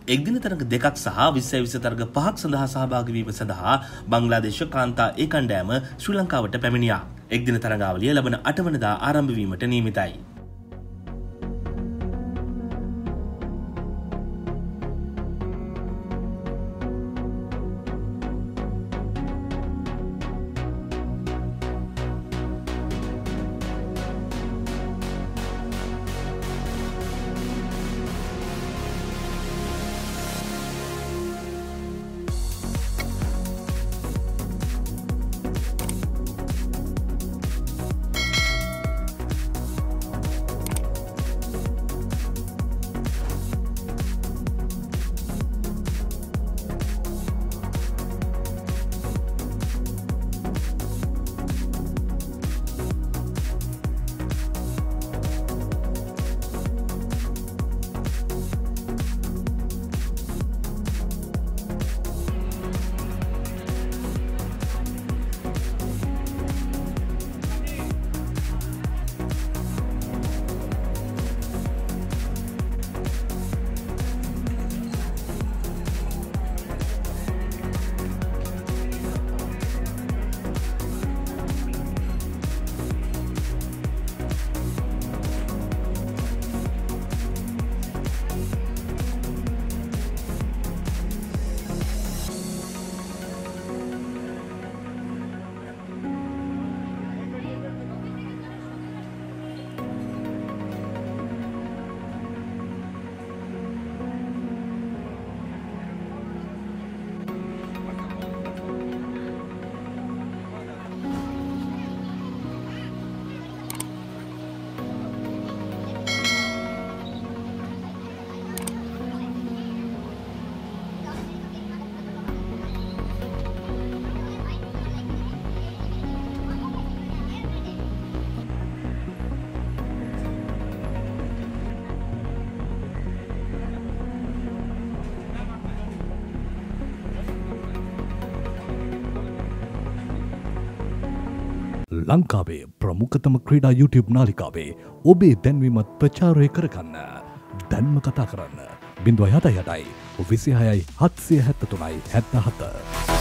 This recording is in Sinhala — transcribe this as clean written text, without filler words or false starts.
එක්දින තරඟ දෙකක් සහ 20 තරඟ පහක් සඳහා සහභාගී වීම සඳහා බංග්ලාදේශ කාන්තා ඒ කණ්ඩායම ශ්‍රී ලංකාවට පැමිණියා. එක්දින තරඟාවලිය ලබන 8 වනදා ආරම්භ වීමට නියමිතයි. ලංකාවේ ප්‍රමුඛතම ක්‍රීඩා YouTube නාලිකාවේ ඔබේ දැන්වීමත් ප්‍රචාරය කරගන්න දැන්ම කතා කරන්න 077 26 773 77